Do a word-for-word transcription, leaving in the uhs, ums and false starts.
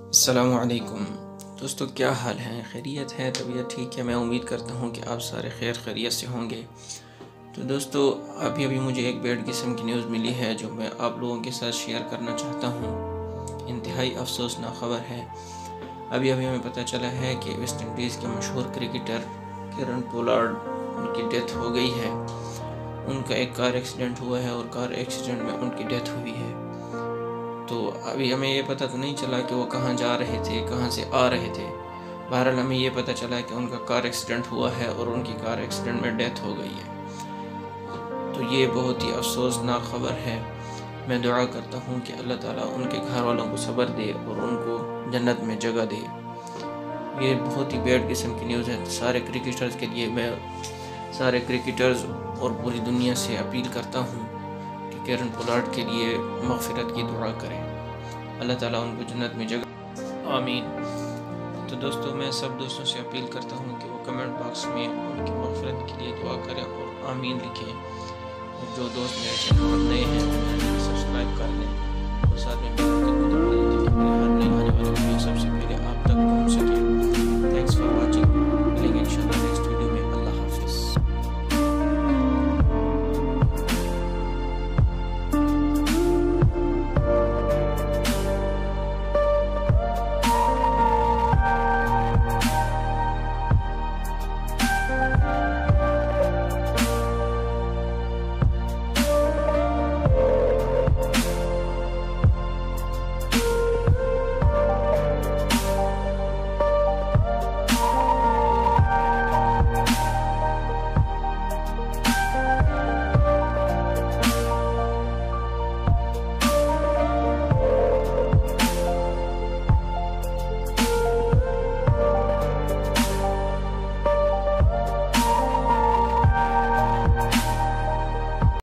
अस्सलामु अलैकुम दोस्तों, क्या हाल है? खैरियत है? तबीयत ठीक है? मैं उम्मीद करता हूँ कि आप सारे खैर खैरियत से होंगे। तो दोस्तों, अभी अभी मुझे एक बैड किस्म की न्यूज़ मिली है जो मैं आप लोगों के साथ शेयर करना चाहता हूँ। इंतहाई अफसोसनाक खबर है। अभी अभी हमें पता चला है कि वेस्ट इंडीज़ के मशहूर क्रिकेटर कीरन पोलार्ड उनकी डेथ हो गई है। उनका एक कार एक्सीडेंट हुआ है और कार एक्सीडेंट में उनकी डेथ हुई है। तो अभी हमें ये पता तो नहीं चला कि वो कहाँ जा रहे थे, कहाँ से आ रहे थे। बहरहाल हमें ये पता चला कि उनका कार एक्सीडेंट हुआ है और उनकी कार एक्सीडेंट में डेथ हो गई है। तो ये बहुत ही अफसोसनाक खबर है। मैं दुआ करता हूँ कि अल्लाह ताला उनके घर वालों को सब्र दे और उनको जन्नत में जगह दे। ये बहुत ही बैड किस्म की न्यूज़ है। सारे क्रिकेटर्स के लिए मैं सारे क्रिकेटर्स और पूरी दुनिया से अपील करता हूँ कि कीरन पोलार्ड के लिए मग़फ़िरत की दुआ करें। अल्लाह ताला उनको जन्नत में जगह, आमीन। तो दोस्तों, मैं सब दोस्तों से अपील करता हूँ कि वो कमेंट बॉक्स में उनकी मग़फ़िरत के लिए दुआ करें और आमीन लिखें। और जो दोस्त मेरे चैनल पर नए हैं वो मेरे सब्सक्राइब कर लें और साथ में